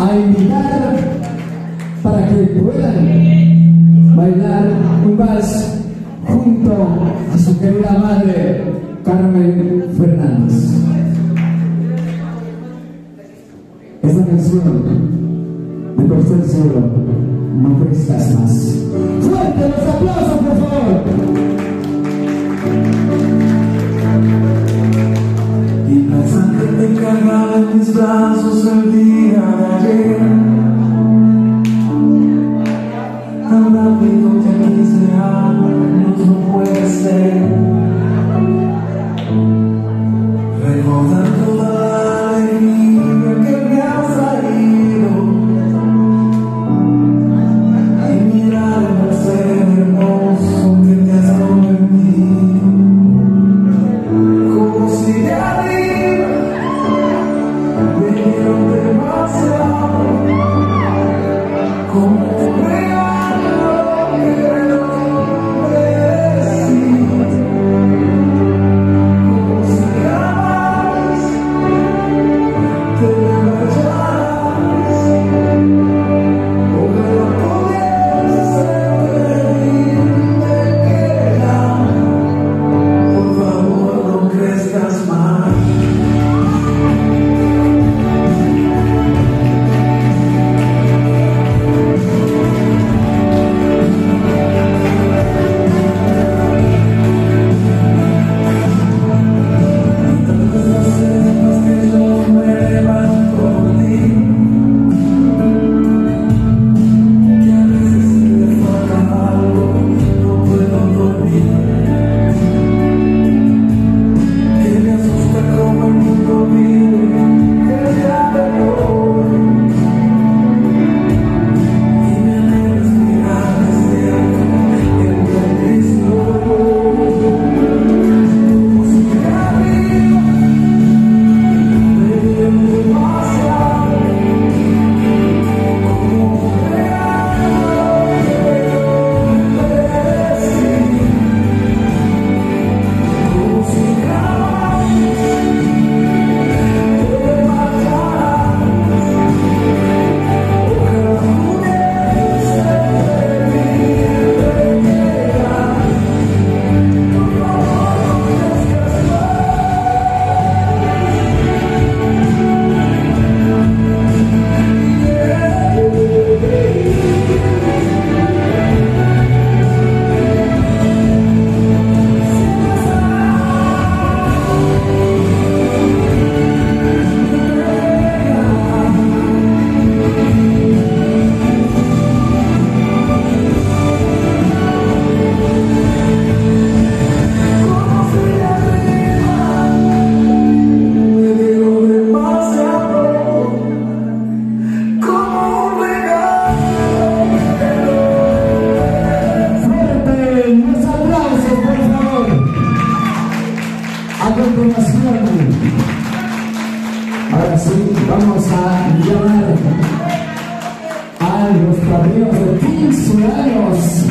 a invitar para que puedan bailar un vals junto a su querida madre Carmen Fernández. Esta canción de Por Ser Cielo, no crezcas más. ¡Fuerte los aplausos, por favor! Y pensando que te cargaba en mis brazos el día de ayer, tan rápido te quise amar, no puede ser. Recordando la alegría que me has traído, y mirar el ser hermoso que te has convertido, como si de arriba me dieron demasiado, como un regalo que no merecí, como si jamás te vayas. Ojalá pudiese pedirte que ya, por favor, no crezcas más. A continuación, ahora sí, vamos a llamar a los padrinos de 15 años,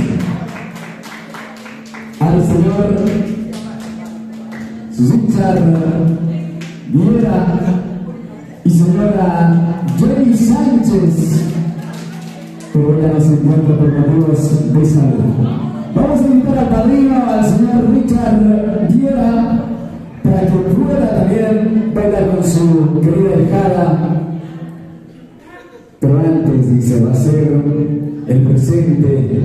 al señor Richard Viera y señora Jenny Sánchez, pero ya no se encuentra por motivos de salud. Vamos a invitar al padrino, al señor Richard Viera, para que pueda también bailar con su querida hijada. Pero antes, dice, va a ser el presente.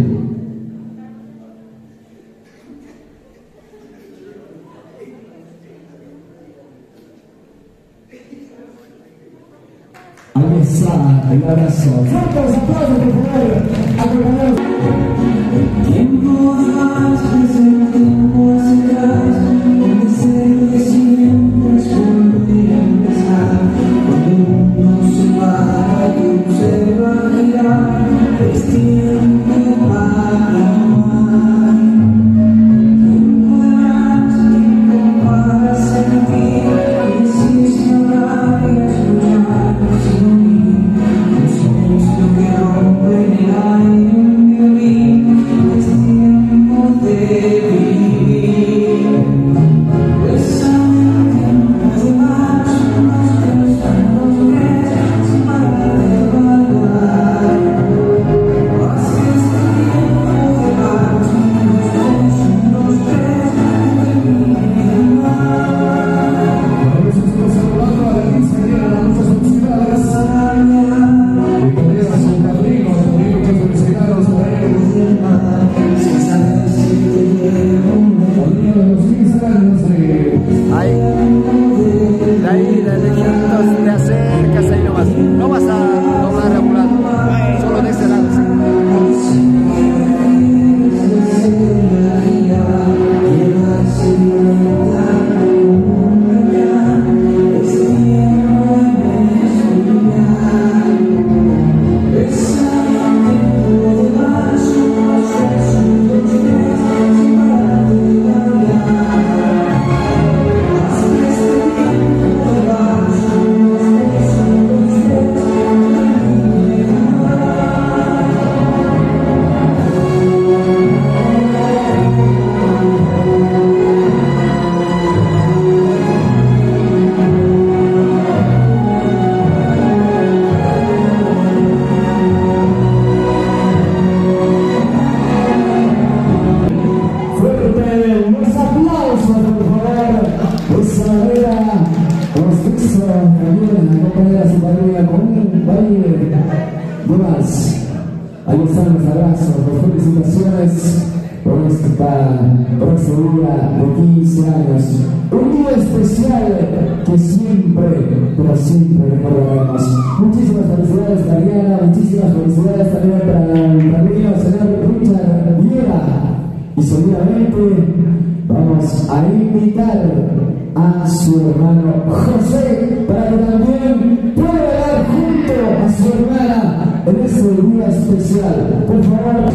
Ahí está el abrazo. ¡Fuerte los aplausos, por favor! Acompañados. El tiempo de más que el tiempo hacia atrás, el deseo de siempre es volver a empezar. Cuando uno se va y se va a girar, es tiempo para amar. Tiempo de más, tiempo para sentir que existe ahora y explorar sin mí. Un silencio que rompe el aire en violín, es tiempo de vivir. Besame tiempo de más, más que los tantos días sin parar de De ahí, de lejitos, te acercas ahí nomás. No vas a doblar a un lado, solo de ese lado. Ahí están los abrazos, las felicitaciones por esta día de 15 años. Un día especial que siempre, pero siempre recordaremos. Muchísimas felicidades, Mariana, muchísimas felicidades también para el padrino, señor Richard Viera. Y seguramente vamos a invitar a su hermano José para que también pueda bailar junto a su hermana en este día especial. Por favor.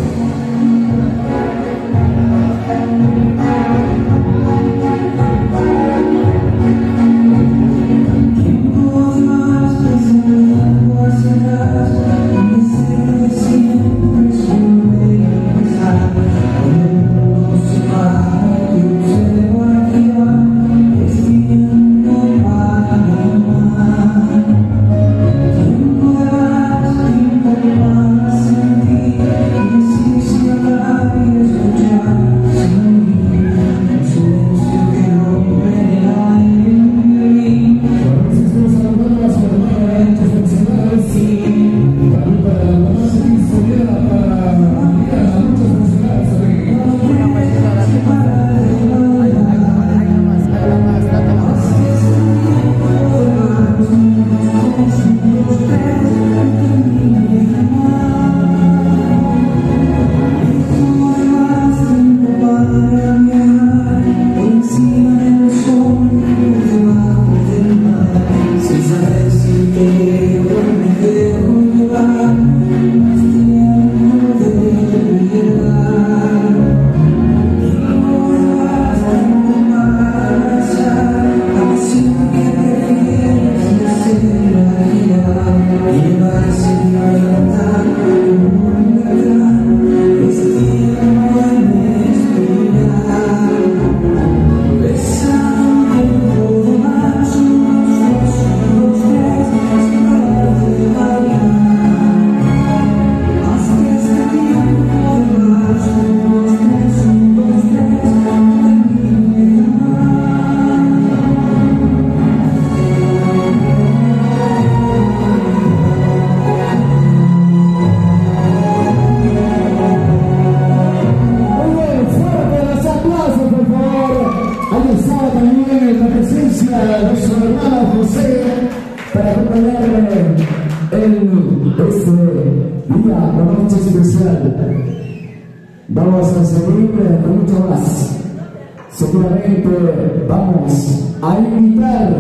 Vamos a seguir con mucho más. Seguramente vamos a invitar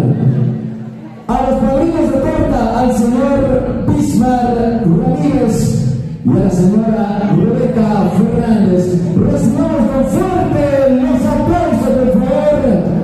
a los padrinos de torta, al señor Bismar Ramírez y a la señora Rebeca Fernández. Recibamos con fuerte los aplausos, por favor.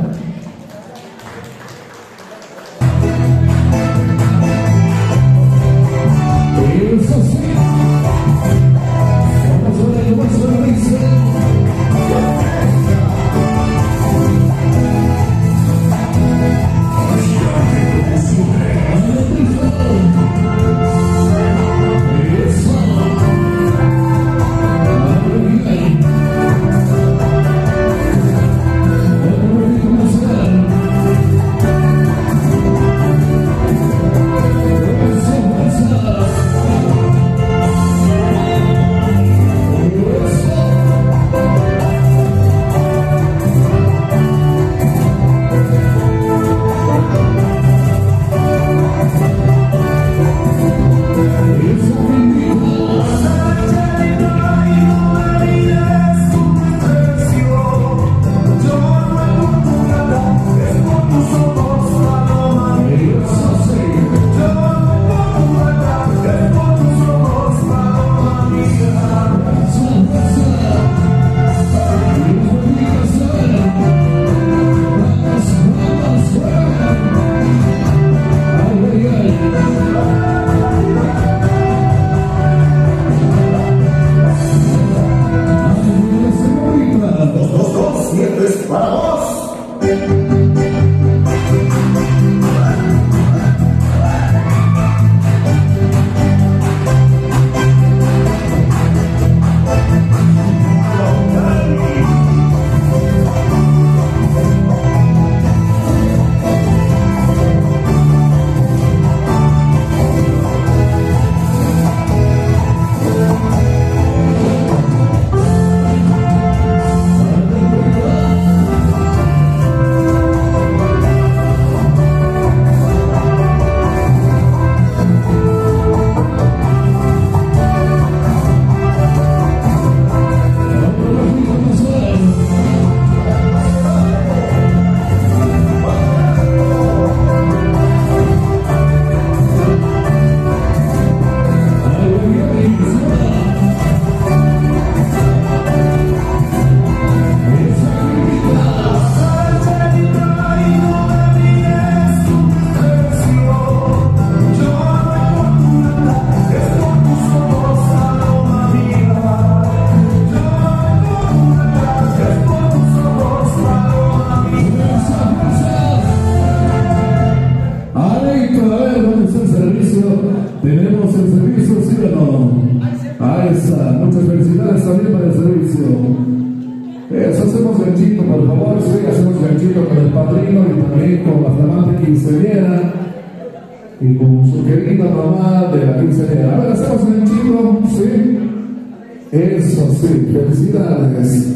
Ahí está, muchas felicidades también para el servicio. Eso, hacemos ganchito, por favor, sí, hacemos ganchito con el padrino y también con la flamante quinceañera y con su querida mamá de la quinceañera. A ver, hacemos ganchito, sí. Eso, sí, felicidades.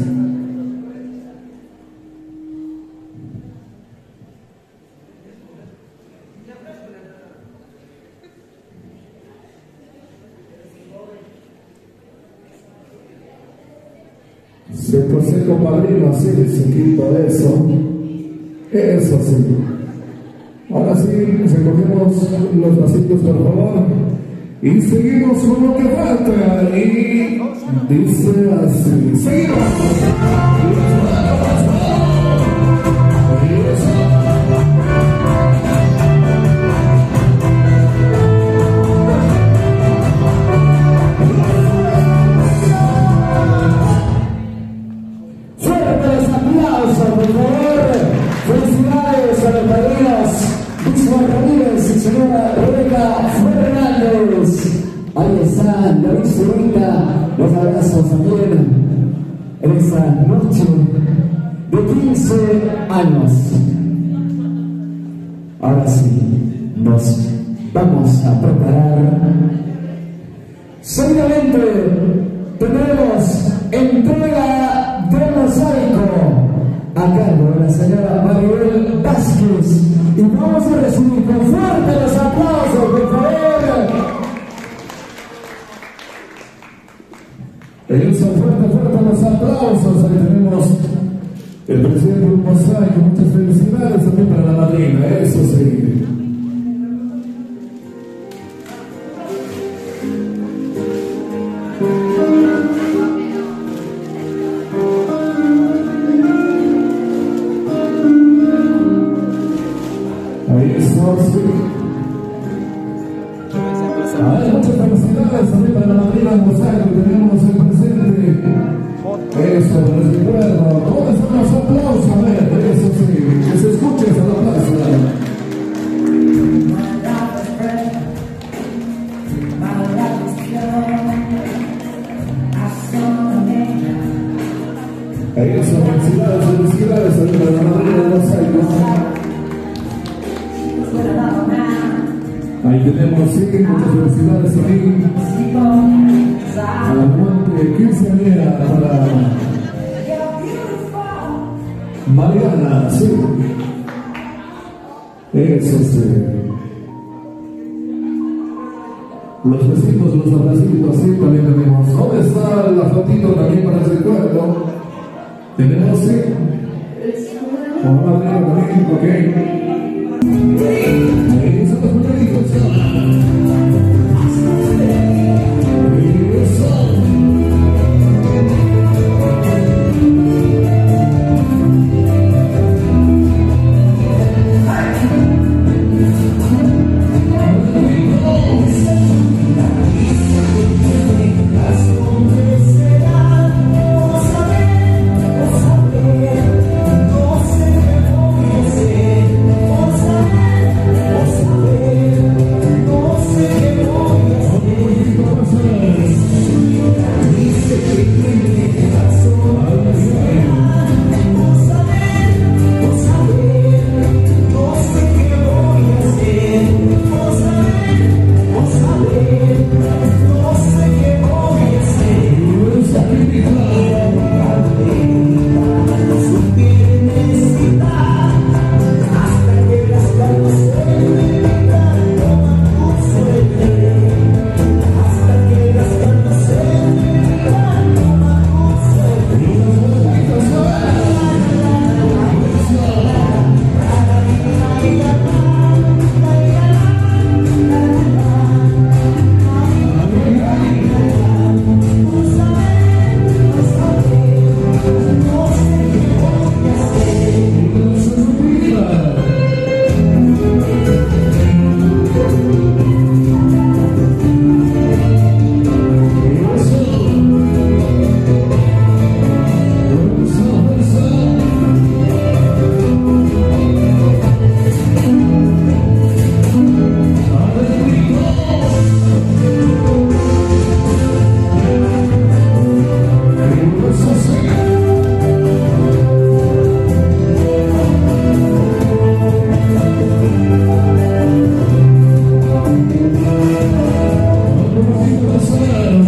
Se consejo padrino, así se quita eso. Eso sí. Ahora sí, recogemos los vasitos, por favor. Y seguimos con lo que falta. Y dice así. ¡Seguimos! Por favor, felicidades a los padrinos Víctor Ramírez y señora Rebeca Fernández. Ahí está David Zurita, los abrazos también en esta noche de 15 años. Ahora sí, nos vamos a preparar. Seguidamente tendremos entrega del mosaico a cargo de la señora Maribel Vázquez y vamos a recibir con fuerte los aplausos, por favor. Eso, fuerte los aplausos. Ahí tenemos el presidente del mosaico. Muchas felicidades también para la madrina, eso sí. Muchas felicidades también para la madrina del mosaico que tenemos en presente. Eso, les recuerdo. ¿Dónde están los aplausos? A ver, eso sí, que se escuche ese aplauso. Eso, felicidades también para la madrina del mosaico. Ahí tenemos, sí, muchas felicidades también a la muerte quinceañera para Mariana, sí. Eso sí. Los besitos, los abracitos, sí, también tenemos. ¿Dónde está la fotito también para el recuerdo? Tenemos, sí. Con Mariana también, ok. Será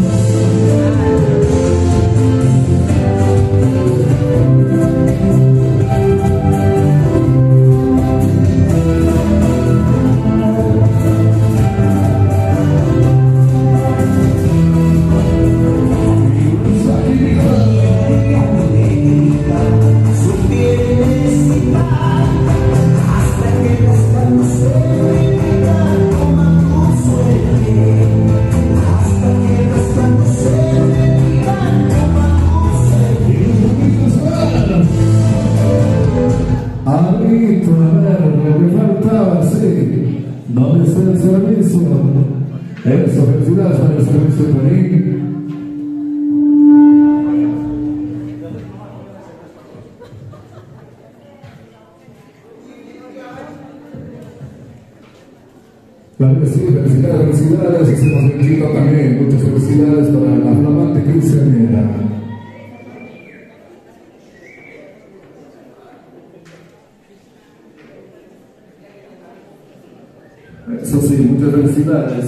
¿Dónde está el servicio? Eso, felicidades para el servicio por ahí. Claro que sí, felicidades, felicidades. Y se nos bendiga también. Muchas felicidades para la flamante quinceañera. Eso sí, muchas felicidades.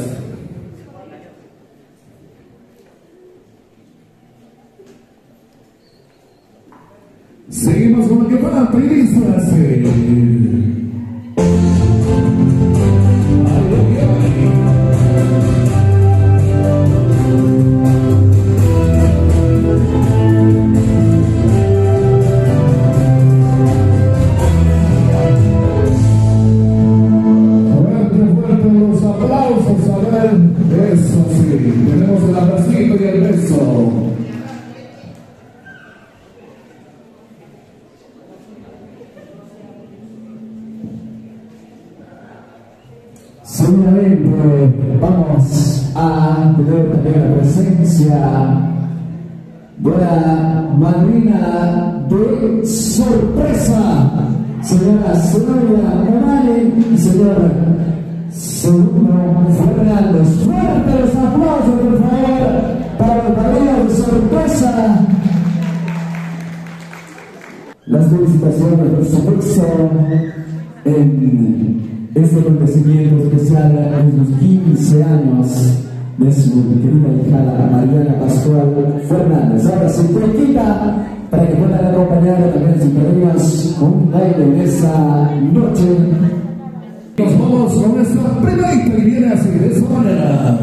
Seguimos con lo que falta y dice así. Eso sí, tenemos el abracito y el beso. Seguramente vamos a tener también la presencia de la madrina de sorpresa, señora Sonia Morales y señor Segundo Fernández. Fuerte los aplausos, por favor, para los padrinos de sorpresa. Las felicitaciones, por supuesto, en este acontecimiento especial en los 15 años de su querida hija Mariana Pascual Fernández. Ahora sí, Cuequita, para que puedan acompañar también sus padrinos con un baile en esta noche. Nos vamos con nuestra primerita y viene así, de esa manera.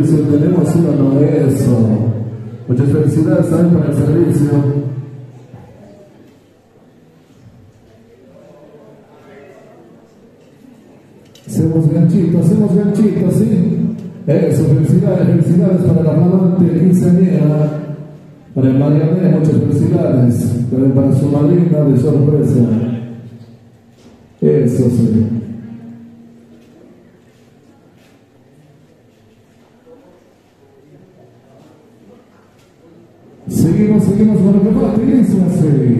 servicio, tenemos uno de eso. Muchas felicidades también para el servicio. Hacemos ganchitos, ¿sí? Eso, felicidades para la flamante quinceañera, para el Mariané, muchas felicidades, también para su madrina de sorpresa. Eso sí. Seguimos con lo que falta y dice así.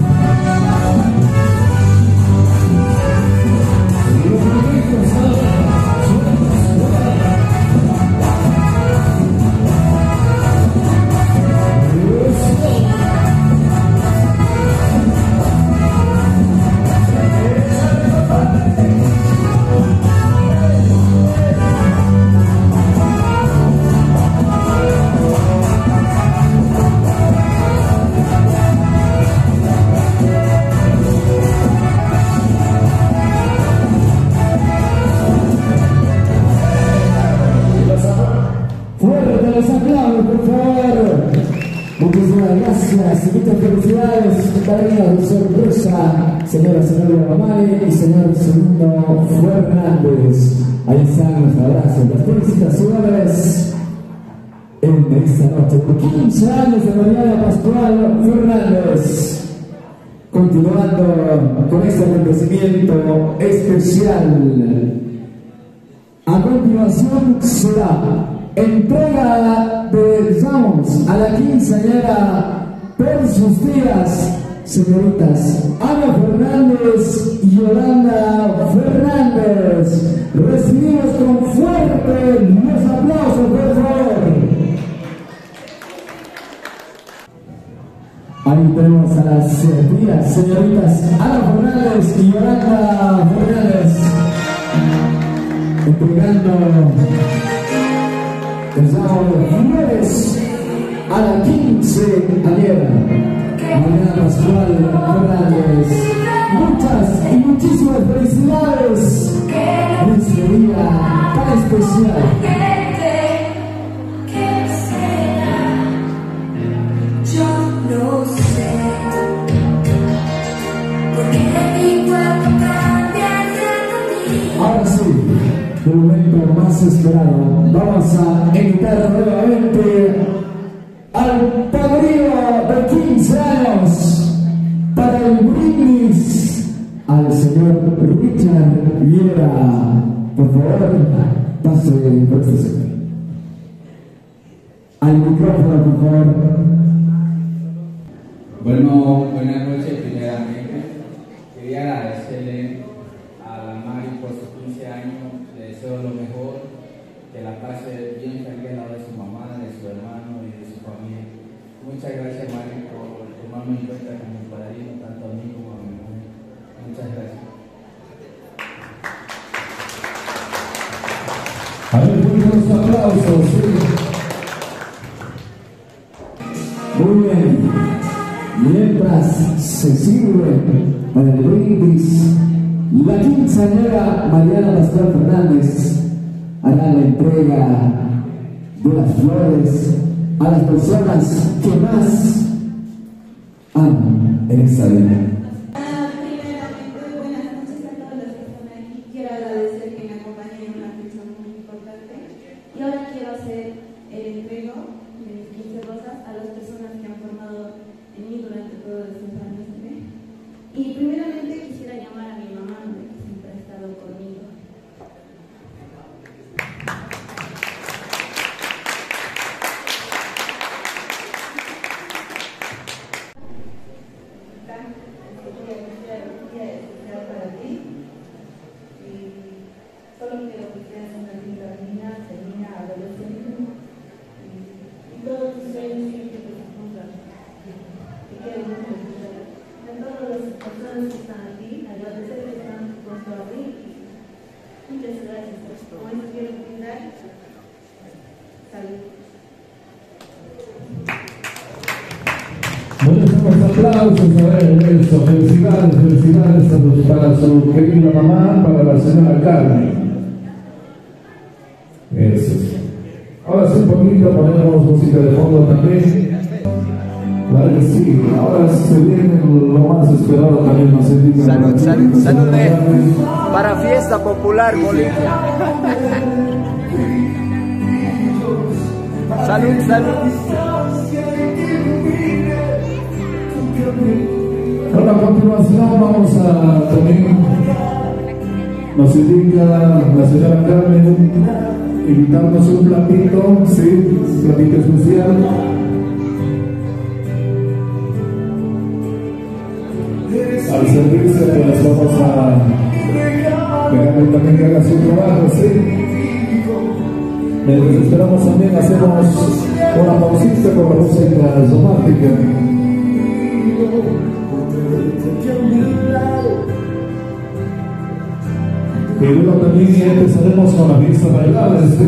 Gracias, muchas felicidades, cariño de sorpresa, señora Romani y señor Segundo Fernández. Ahí están los abrazos, las felicitaciones en esta noche por 15 años de Mariana Pascual Fernández. Continuando con este acontecimiento especial, a continuación será entrega de ramos a la quinceañera por sus tías, señoritas Ana Fernández y Yolanda Fernández. Recibimos con fuerte los aplausos, por favor. Ahí tenemos a las tías, señoritas Ana Fernández y Yolanda Fernández entregando el ramo de flores a la quinceañera Mariana Pascual Fernández. Muchas y muchísimas felicidades en este día tan especial. Ahora sí, el momento más esperado. Vamos a invitar nuevamente al padrino de 15 años para el brindis al señor Richard Viera. Por favor, pase por este señor. Al micrófono, por favor. Bueno, buenas noches. Primeramente, quería agradecerle a la Mari por sus 15 años. Le deseo lo mejor, que la pase bien feliz al lado de su mamá, de su hermano y de su familia. Muchas gracias, Mari, por tomarme en cuenta como padrino, tanto a mí como a mi mujer. Muchas gracias. A ver, unos aplausos, sí. Muy bien. Mientras se sirve para el brindis, la quinceañera Mariana Pascual Fernández hará la entrega de las flores a las personas que más aman en esta vida. Primeramente, buenas noches a todas las que están aquí. Quiero agradecer que me acompañen en una fecha muy importante. Y ahora quiero hacer el entrego de mis 15 rosas a las personas que han formado en mí durante todos estos años. Y primeramente quisiera llamar a mi mamá, que siempre ha estado conmigo. Para ti. Y solo quiero que seas una linda niña, adolescente. Y todos tus sueños siempre te cumplan. Te quiero mucho. A todas las personas que están aquí, agradecer que están junto a mí. Muchas gracias. Como eso quiero brindar. Salud. Muchos aplausos, a ver, eso, felicidades para su querida mamá, para la señora Carmen. Eso. Ahora sí, un poquito ponemos música de fondo también. Claro que sí, ahora se viene lo más esperado también, nos indican. Salud, salud, salud para Fiesta Popular Bolivia. Salud, salud. Bueno, a continuación vamos a también, nos indica la señora Carmen, invitarnos un platito, sí, un platito especial. Al servicio, pues vamos a dejarle también que haga su trabajo, sí. Mientras esperamos también hacemos una pausita con la música romántica. Y luego también empezaremos con la fiesta bailable, ¿sí?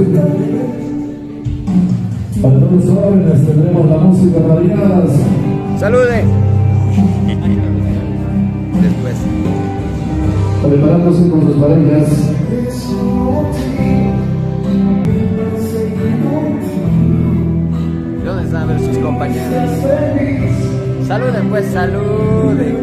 Para todos los jóvenes tendremos la música variada. Salude. Después. Preparándose con sus parejas. ¿Dónde están a ver sus compañeros? Saluden pues, saluden.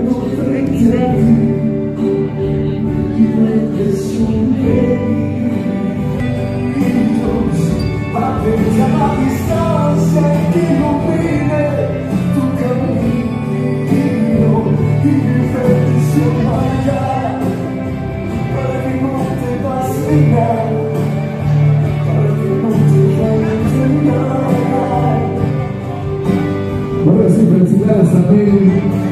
Bueno, sí, felicidades también